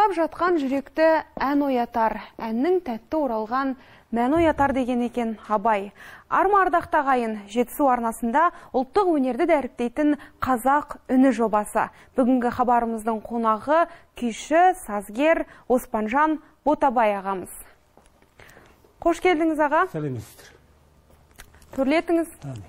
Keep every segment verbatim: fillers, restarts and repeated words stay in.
Сыздап жатқан жүректі ән оятар, әннің тәтті оралған мән оятар деген екен Абай. Арма ардақтағайын Жетісу арнасында ұлттық өнерді дәріптейтін қазақ үні жобасы. Бүгінгі хабарымыздың қонағы күйші, сазгер Оспанжан Ботабай ағамыз. Қош келдіңіз аға. Сәлеметсіздер. Төрлетіңіз.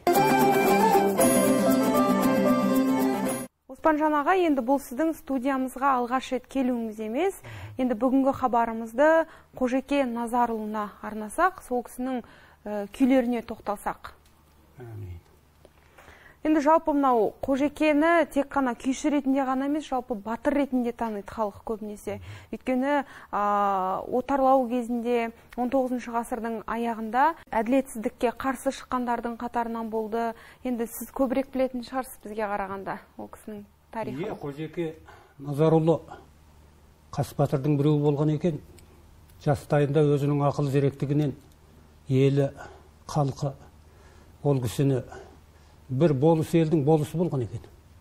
Оспанжан аға, енді бұл сіздің студиямызға алғаш рет келуіңіз емес. Енді бүгінгі хабарымызды Қожеке Назарұлына арнасақ, сол кісінің күйлеріне тоқталсақ. Енді жалпы мынау Қожекені тек қана күйші ретінде ғана емес, жалпы батыр ретінде таниды халық көбінесе. Өйткені отарлау кезінде он тоғызыншы ғасырдың аяғында әділетсіздікке қарсы шыққандардың қатарынан болды. Енді сіз көбірек білетін шығарсыз бізге қарағанда ол кісінің тарихы. Е, Қожеке Назарұлы қас батырдың біреуі болған екен. Жастайында өзінің ақыл зеректігінен елі, халқы ол кісіні бір болыс елдің болысы болған екен.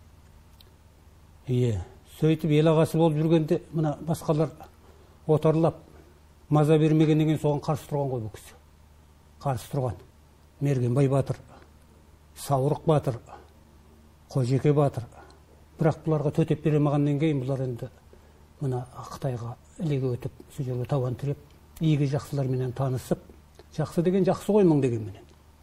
Е, сөйтіп ел ағасы болып жүргенде мына басқалар отарлап маза бермегеннен кейін соған қарсы тұрған ғой бұл кісі. Қарсы тұрған Мергенбай батыр, Саурық батыр, Қожеке батыр. Бірақ бұларға төтеп бере алмағаннан кейін бұлар енді мына Қытайға ілеге өтіп, сол жерге табан тіреп, игі жақсыларменен танысып, жақсы деген жақсы ғой мың дегенменен.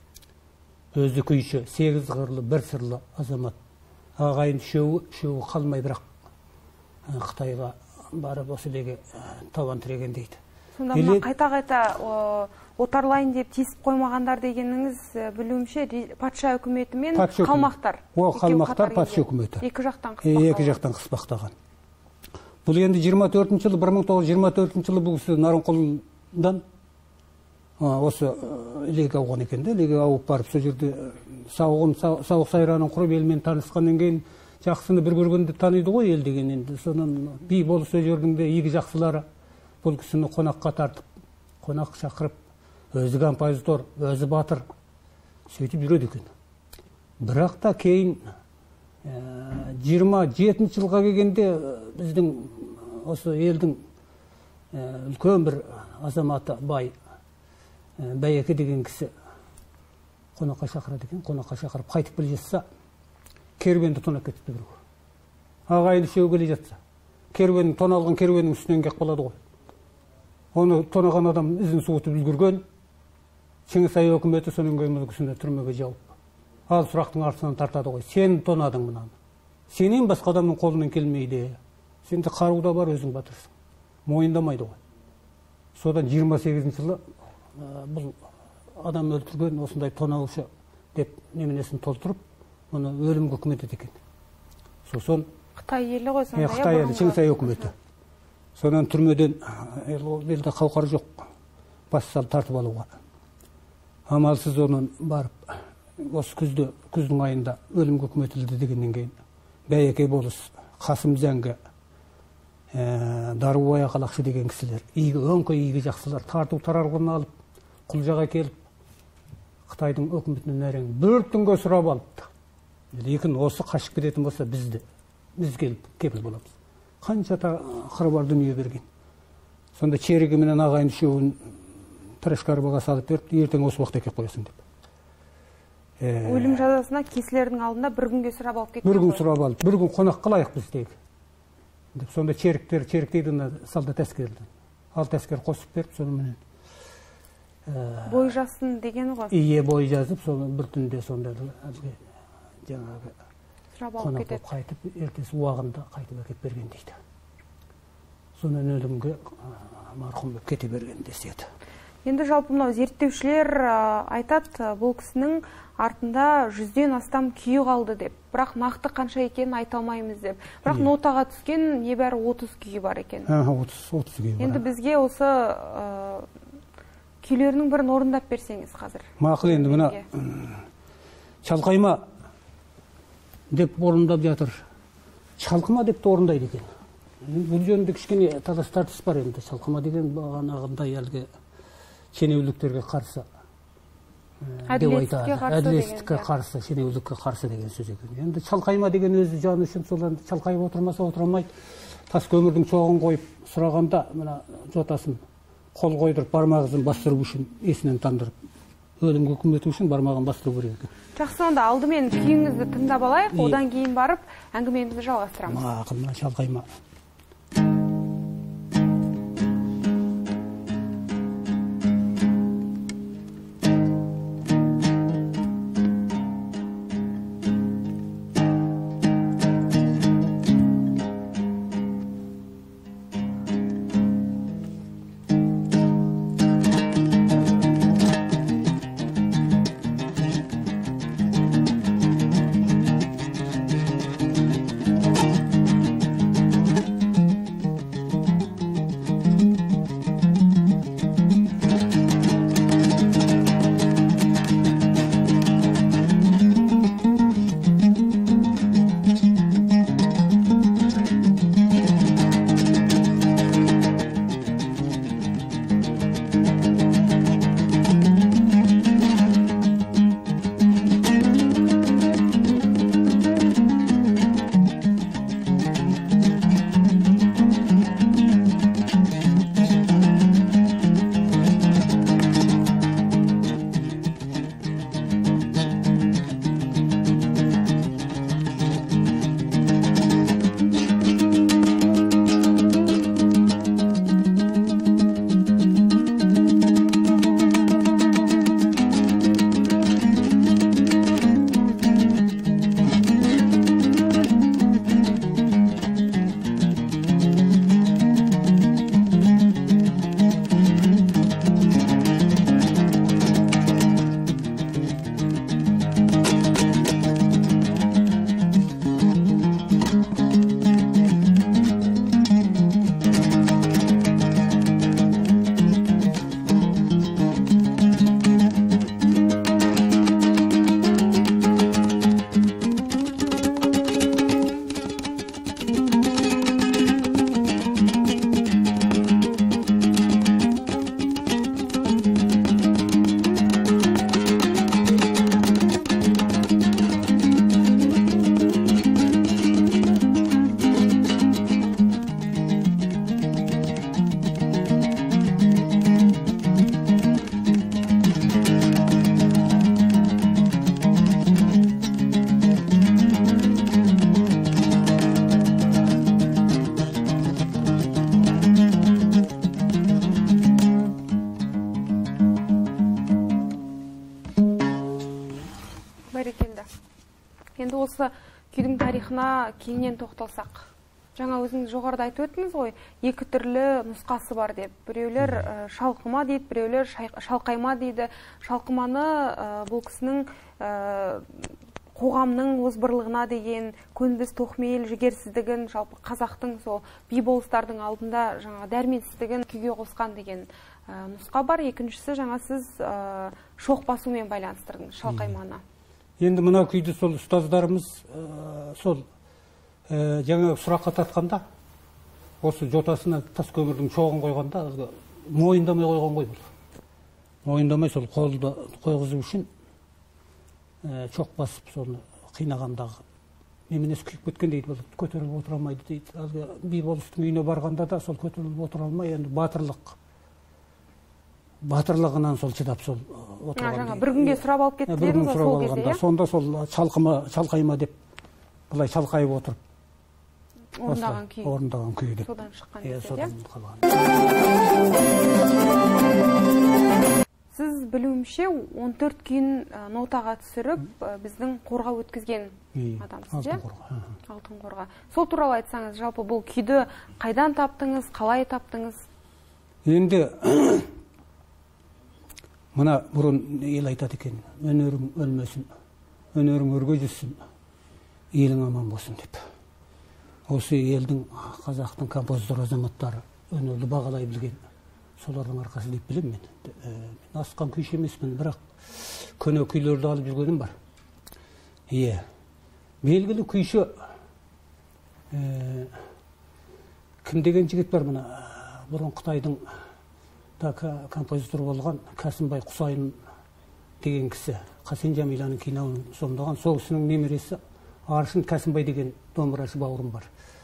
Өзі күйші, сегіз ғырлы, бір сырлы азамат. Ағайын үшеуі, үшеуі қалмай бірақ Қытайға барып осы деге табан тіреген дейді. Сонда мына қайта-қайта отарлайын деп тиісіп қоймағандар дегеніңіз білуімше патша үкіметі мен қалмақтар. О, қалмақтар патша үкіметі. Екі жақтан қыспақтаған. Екі жақтан қыспақтаған. Бұл енді жиырма төртінші жылы, бір мың тоғыз жүз жиырма төртінші жылы бұл кісі Нарынқолдан осы ілеге ауған екен де, ілеге ауып барып, сол жерде сауығын, сауық сайранын құрып елмен танысқаннан кейін жақсыны бір көргенде таниды ғой ел деген. Енді соның би болыс сол жердің де игі жақсылары бұл кісіні қонаққа тартып, қонақ шақырып, өзі композитор, өзі батыр сөйтіп жүреді екен. Бірақ та кейін жиырма жетінші жылға келгенде біздің осы елдің үлкен бір азаматы бай Бәйеке деген кісі қонаққа шақырады екен. Қонаққа шақырып қайтып келе жатса, керуенді тонап кетіпті біреу. Ағайын үшеуі келе жатса, керуеннің тоналған керуеннің үстінен келіп қалады ғой. Оны тонаған адам ізін суытып үлгерген. Шыңғысай өкіметі соның кейін бұл кісіні түрмеге жауып, ал сұрақтың артынан тартады ғой. Сен тонадың мынаны. Сенен басқа адамның қолынан келмейді. Сенде қару да бар, өзің батырсың. Мойындамайды ғой. Содан жиырма сегізінші жылы бұл адам өлтірген осындай тонаушы деп неменесін толтырып, оны өлімге үкім етеді екен. Сосын Қытай елі ғой сонда. Қытай елі, Шыңғысай өкіметі. Содан түрмеден елде қауқар жоқ, бас салып тартып алуға. Амалсыз оның барып, осы күзде, күздің айында өлімге үкім етілді дегеннен кейін Бәйеке болыс, Қасым Зәңгі, Дарубай Ақалақшы деген кісілер, өңкей игі жақсылар тарту таралғыны алып, Құлжаға келіп, Қытайдың өкіметінен әрең бір түнге сұрап алыпты. Лекін осы қашып кететін болса бізді, біз келіп, кепіл боламыз. Қанша қыры бар дүние берген. Сонда черігі менен ағайын үшеуін трашкарбаға салып беріп, ертең осы уақытта кеп қоясың деп. Өлім жазасына кесілердің алдында бір күнге сұрап алып кеткен. Бір күн сұрап алып, бір күн қонақ қылайық біздегі. Сонда черіктер, черік дейді солдат әскерді. Алты әскер қосып беріп, сонымен бой жазсын дегені ғой. Ие бой жазып, соны бір түнде сонда жаңағы қонақ болып қайтып, ертесі уағында қайтып әкеп берген дейді. Сонан өлімге марқұм болып кете берген деседі. Енді жалпы мынау зерттеушілер айтады, бұл кісінің артында жүзден астам күйі қалды деп. Бірақ нақты қанша екенін айта алмаймыз деп. Бірақ нотаға түскен небәрі отыз күйі бар екен. отыз күйі бар. Енді бізге осы күйлерінің бірін орындап берсеңіз қазір. Мақыл, енді мына шалқайма деп орындап жатыр. Шалқыма деп те орындайды екен. Бұл жөнінде кішкене талас тартыс бар енді. Шалқыма деген бағанағындай әлгі шенеуліктерге қарсы деп айтады. Әділетсіздікке қарсы, шенеулікке қарсы деген сөз екен. Енді шалқайма деген өзі жаны үшін сол шалқайып отырмаса отырмайды. тас көмірдің шоғын қойып сұрағанда мына жотасын қол қойдырып бармағын бастыру үшін есінен тандырып өлімге үкім ету үшін бармағын бастыру керек екен. Жақсы, онда алдымен күйіңізді тыңдап алайық, одан кейін барып әңгімемізді жалғастырамыз. Мақұл, мына шалқайма. Енді осы күйдің тарихына кеңінен тоқталсақ. Жаңа өзіңіз жоғарыда айтып өттіңіз ғой, екі түрлі нұсқасы бар деп. Біреулер шалқыма дейді, біреулер шалқайма дейді. Шалқыманы бұл кісінің қоғамның озбырлығына деген көнбіс тоқмейіл жігерсіздігін, жалпы қазақтың сол би болыстардың алдында жаңа дәрменсіздігін күйге қосқан деген нұсқа бар. Екіншісі жаңа сіз шоқ басумен байланыстырдыңыз шалқайманы. Енді мына күйді сол ұстаздарымыз сол жаңа сұраққа тартқанда, осы жотасына тас көмірдің шоғын қойғанда мойындамай қойған ғой бұл. Мойындамай сол қолды қойғызу үшін шоқ басып соны қинағандағы неменесі күйіп кеткен дейді, көтеріліп отыра алмайды дейді. Әлгі би болыстың үйіне барғанда да сол көтеріліп отыра алмай, енді батырлық батырлығынан сол чыдап сол отырған. Бір күнге сұрап алып кетті дедіңіз ғой сол кезде. Сонда сол шалқайма деп былай шалқайып отырып орындаған күй. Орындаған күй деп. Содан шыққан кезде. Содан қалған. Сіз білуімше он төрт күйін нотаға түсіріп, біздің қорға өткізген адамсыз, иә? Алтын қорға. Сол туралы айтсаңыз, жалпы бұл күйді қайдан таптыңыз, қалай таптыңыз? Енді мына бұрын ел айтады екен, өнерің өлмесін, өнерің өрге жүрсін, елің аман болсын деп. Осы елдің, қазақтың композитор азаматтары өнерді бағалай білген, солардың арқасы деп білем мен. Мен асқан күйші емеспін, бірақ көне күйлерді алып жүргенім бар. Е, белгілі күйші кім деген жігіт бар мына, бұрын Қытайдың композитор болған Кәсімбай Құсайын деген кісі, Қасен Жәмиланың киноын сомдаған, сол кісінің немересі Аршын Кәсімбай деген домбырашы бауырым бар.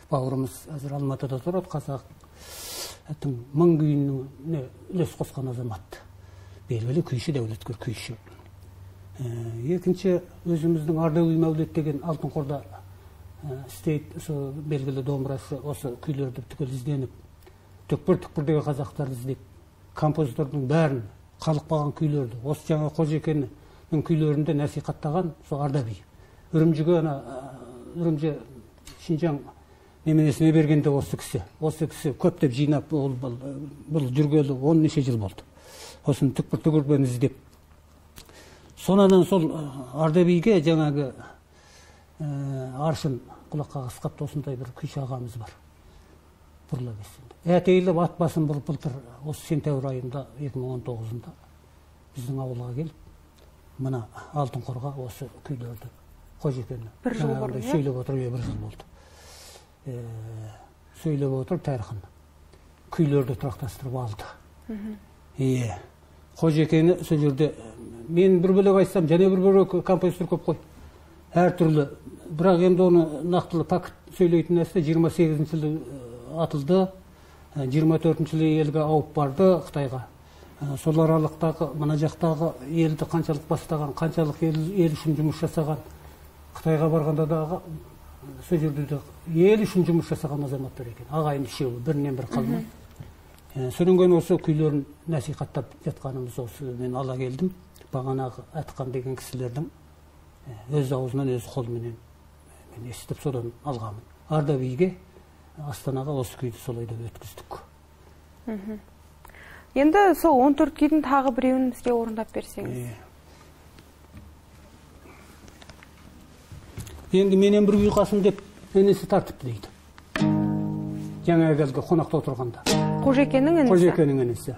бауырымыз әзір Алматыда тұрады, қазақтың мың күйіне үлес қосқан азамат. Белгілі күйші, дәулеткер күйші. Екінші, өзіміздің Ардауи Мәулет деген Алтынқорда істейді, сол белгілі домбырасы, осы күйлерді түгел ізденіп, түкпір-түкпірдегі қазақтарды іздеп, композитордың бәрін, халық баған күйлерді, осы жаңа Қожекеннің күйлерінде насихаттаған сол Ардауи. Үрімжіге, Үрімжі Шинжаң неменесіне бергенде осы кісі. Осы кісі көптеп жинап, бұл жүргелі он неше жыл болды. Осыны түкпір-түкпірден іздеп. Сонадан сол Ардауиге жаңағы Аршын құлаққа қысқапты, осындай бір күйші ағамыз бар. Бұрла бесінде. Әтейліп ат басын бұрып былтыр осы сентябрь айында екі мың он тоғызында біздің ауылға келіп, мына Алтынқорға осы күйлерді Қожекені бір жыл бұрын сөйлеп отыр, бір жыл болды. Сөйлеп отыр Тәрхан. Күйлерді тұрақтастырып алды. Е, Қожекені сол жерде мен бір бөлек айтсам, және бір бөлек композитор көп қой. Әр түрлі, бірақ енді оны нақтылы пакет сөйлейтін нәрсе жиырма сегізінші жылы атылды, жиырма төртінші жылы елге ауып барды Қытайға. Сол аралықтағы, мына жақтағы елді қаншалық бастаған, қаншалық ел үшін жұмыс жасаған, Қытайға барғанда дағы сол жерде ел үшін жұмыс жасаған азаматтар екен. Ағайын үшеуі, бірінен бір қалмай. Содан кейін осы күйлерін насихаттап жатқанымыз осы мен ала келдім. Бағанағы Атқан деген кісілердің өз аузынан, өз қолменен мен естіп содан алғамын. Ардауиге Астанаға осы күйді солайда өткіздік. Енді сол он төрт күйдің тағы біреуін бізге орындап берсеңіз. Енді менен бір күй қасым деп енесі тартыпты дейді. Жаңа әлгі қонақта отырғанда. Қожекеннің енесі. Қожекеннің енесі.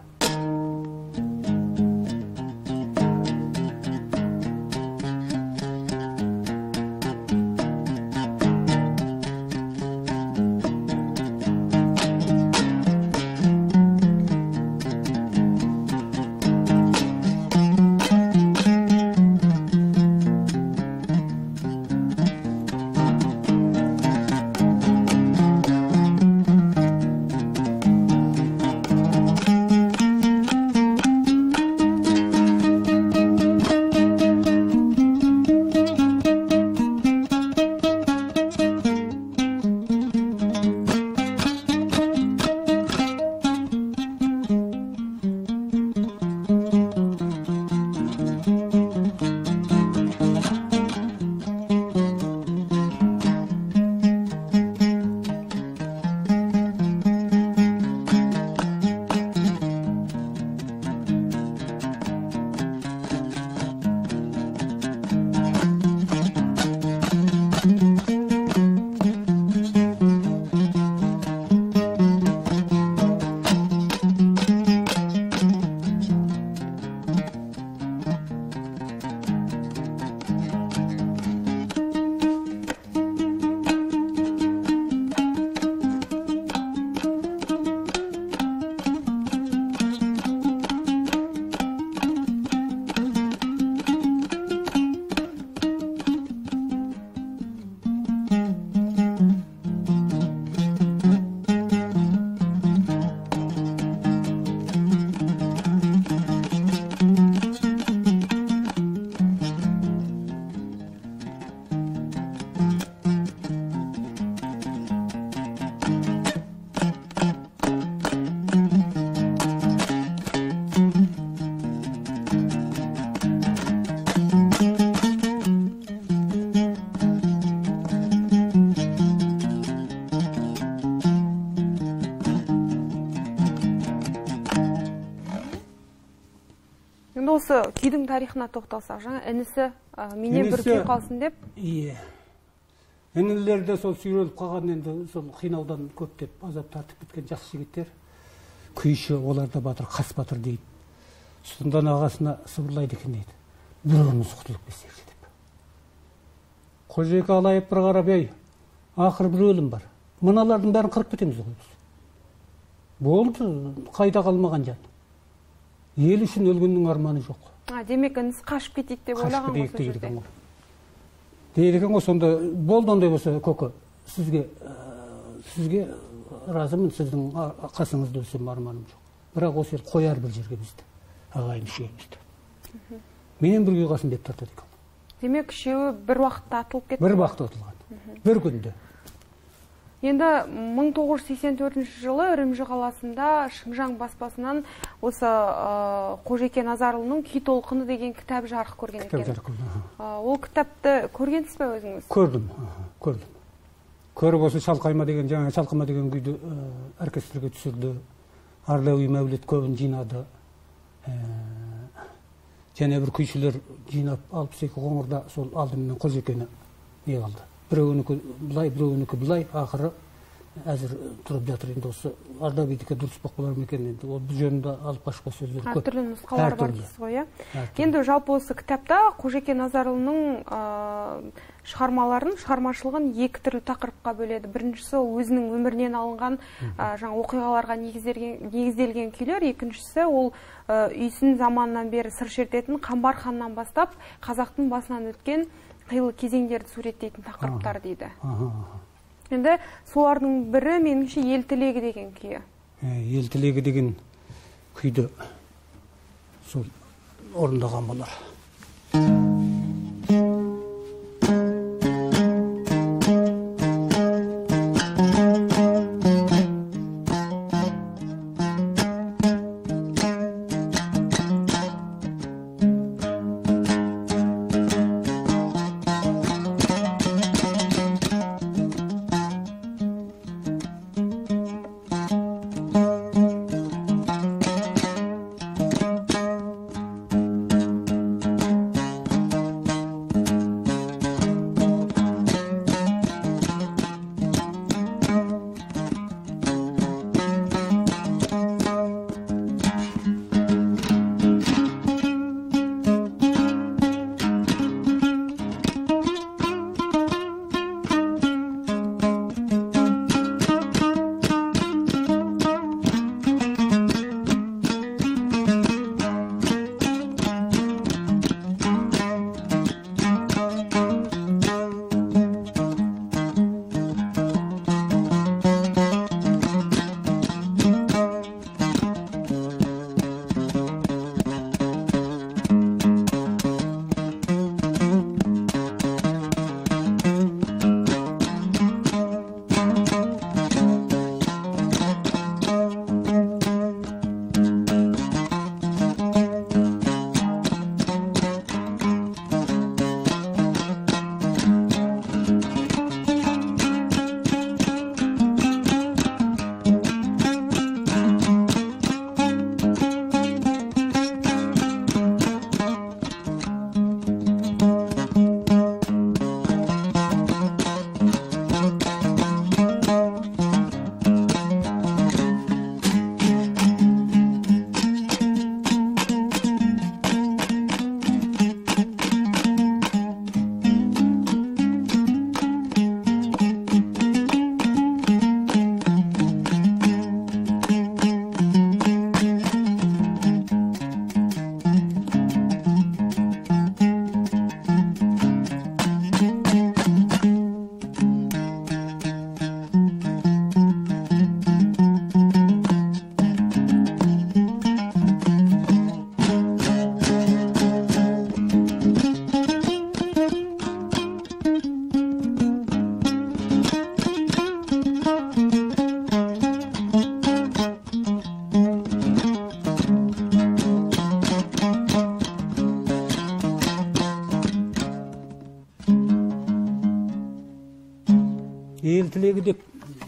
Осы күйдің тарихына тоқталсақ, жаңа інісі менен бір күй қалсын деп. Иә. Інілерді сол сүйреліп қалған, енді сол қинаудан көптеп азап тартып кеткен жақсы жігіттер. Күйші, оларда батыр, қас батыр дейді. Сондан ағасына сыбырлайды екен дейді. Біріміз құтылып кетсекші деп. Қожеке алайып бір қарап, ей, ақыр бір өлім бар. Мыналардың бәрін қырып кетеміз ғой біз. Болды, қайда қалмаған жан. Ел үшін өлгеннің арманы жоқ. Демек, інісі қашып кетейік деп ойлаған ғой сол жерде. Дейді екен ғой, сонда болды ондай болса, көке, сізге сізге разымын, сіздің қасыңызда өсем арманым жоқ. Бірақ осы ел қояр бір жерге бізді, ағайын үшеумізді. Менен бірге қасын деп тартады екен. Демек, үшеуі бір уақытта атылып кетті? Бір уақытта атылған. Бір күнде. Енді мың тоғыз жүз сексен төртінші жылы Үрімжі қаласында Шыңжаң баспасынан осы Қожеке Назарұлының Күй толқыны деген кітап жарық көрген екен. Кітап жарық көрген. Ол кітапты көргенсіз бе өзіңіз? Көрдім, көрдім. Көріп осы шалқайма деген, жаңа шалқыма деген күйді оркестрге түсірді. Арлауи Мәулет көбін жинады. Және бір күйшілер жинап, алпыс екі қоңырда сол алдымен Қожекені не алды. Біреуінікі бұлай, біреуінікі бұлай, ақыры әзір тұрып жатыр. Енді осы Ардабейдікі дұрыс бақ болар ма екен, енді ол бұл жөнінде алып қашпа сөздер көп. Әртүрлі нұсқалар бар дейсіз ғой, иә? Енді жалпы осы кітапта Қожеке Назарұлының шығармаларын, шығармашылығын екі түрлі тақырыпқа бөледі. Біріншісі ол өзінің өмірінен алынған жаңа оқиғаларға негізделген күйлер, екіншісі ол үйсін заманынан бері сыр шертетін Қамбар ханнан бастап қазақтың басынан өткен қилы кезеңдерді суреттейтін тақырыптар дейді. Енді солардың бірі меніңше ел тілегі деген күйі. Ел тілегі деген күйді сол орындаған болар. Ел тілегі деп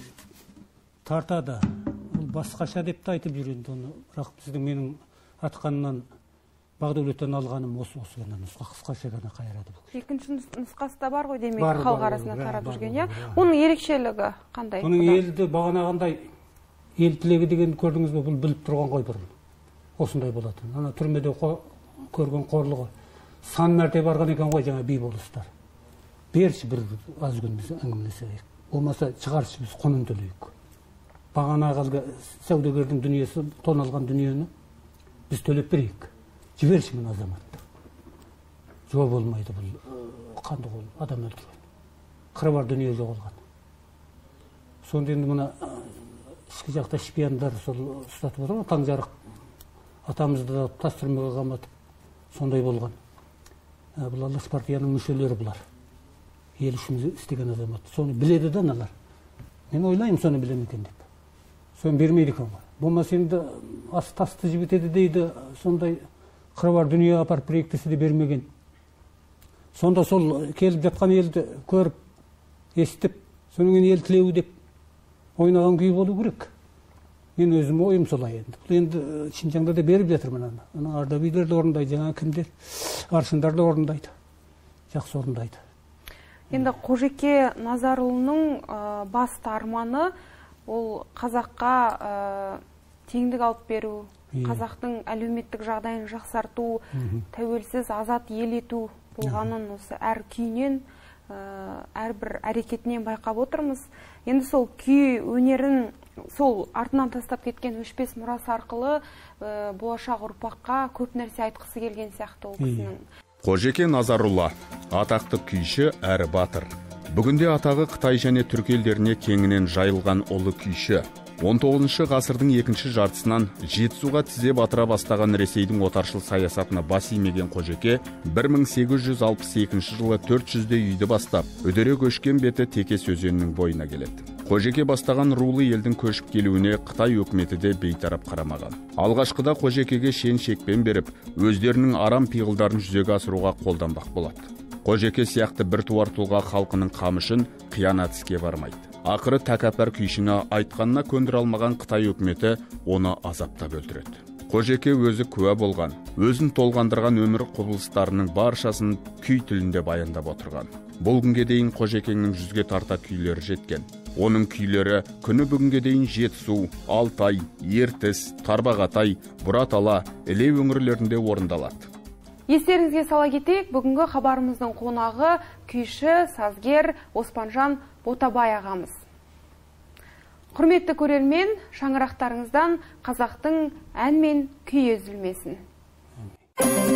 тартады. Ол басқаша деп те айтып жүреді оны. Бірақ біздің менің атқаннан Бағдәулеттен алғаным осы осы ғана нұсқа, қысқаша ғана қайырады. Екінші нұсқасы да бар ғой демек, халық арасында тарап жүрген, иә? Оның ерекшелігі қандай? Оның елді бағанағандай ел тілегі деген көрдіңіз бе, бұл біліп тұрған ғой бұрын. Осындай болатын. Ана түрмеде көрген қорлығы сан мәрте барған екен ғой жаңа би болыстар. Берші бір аз күн біз әңгімелесейік. Болмаса шығаршы біз құнын төлейік. Бағанағы саудагердің дүниесі, тоналған дүниені біз төлеп берейік. Жіберші мен азаматты. Жол болмайды бұл қанды қол адам өлтірген. Қыры бар дүние жоғалған. Сонда енді мына ішкі жақта шпиондар сол ұстатып отыр, таң жарық атамызды да тас түрмеге қаматып, сондай болған. Бұл Алаш партияның мүшелері бұлар. Ел үшін істеген азамат. Соны біледі да аналар. Мен ойлаймын, соны білем екен деп. Соны бермейді екен ғой. Болмаса енді ас тасты жібітеді дейді, сондай қыруар дүние апарып проектісі де бермеген. Сонда сол келіп жатқан елді көріп, естіп, соның ел тілеуі деп ойнаған күй болу керек. Мен өзім ойым солай енді. Бұл енді Шинжаңда да беріп жатыр мынаны. Ардабилер де орындайды, жаңа кімдер, Аршындар да орындайды. Жақсы орындайды. Енді Қожеке Назарұлының басты арманы ол қазаққа теңдік алып беру, қазақтың әлеуметтік жағдайын жақсарту, тәуелсіз азат ел ету болғанын осы әр күйінен, әрбір әрекетінен байқап отырмыз. Енді сол күй өнерін сол артынан тастап кеткен өшпес мұрасы арқылы болашақ ұрпаққа көп нәрсе айтқысы келген сияқты ол кісінің. Қожеке Назарұлы атақты күйші әрі батыр. Бүгінде атағы Қытай және түрік елдеріне кеңінен жайылған ұлы күйші. он тоғызыншы ғасырдың екінші жартысынан Жетісуға тізе батыра бастаған Ресейдің отаршыл саясатына бас имеген Қожеке бір мың сегіз жүз алпыс екінші жылы төрт жүздей үйді бастап, үдере көшкен беті Текес өзенінің бойына келеді. Қожеке бастаған рулы елдің көшіп келуіне Қытай өкіметі де бейтарап қарамаған. Алғашқыда Қожекеге шен шекпен беріп, өздерінің арам пиғылдарын жүзеге асыруға қолданбақ болады. Қожеке сияқты бір туар тұлға халқының қамышын қиянат іске бармайды. Ақыры тәкаппар күйшіні айтқанына көндіре алмаған Қытай өкіметі оны азаптап өлтіреді. Қожеке өзі куә болған, өзін толғандырған өмір құбылыстарының баршасын күй тілінде баяндап отырған. Бұл күнге дейін Қожекеңнің жүзге тарта күйлері жеткен. Оның күйлері күні бүгінге дейін Жетісу, Алтай, Ертіс, Тарбағатай, Бұратала, Іле өңірлерінде орындалады. Естеріңізге сала кетейік, бүгінгі хабарымыздың қонағы күйші, сазгер Оспанжан Ботабай ағамыз. Құрметті көрермен, шаңырақтарыңыздан қазақтың ән мен күй үзілмесін.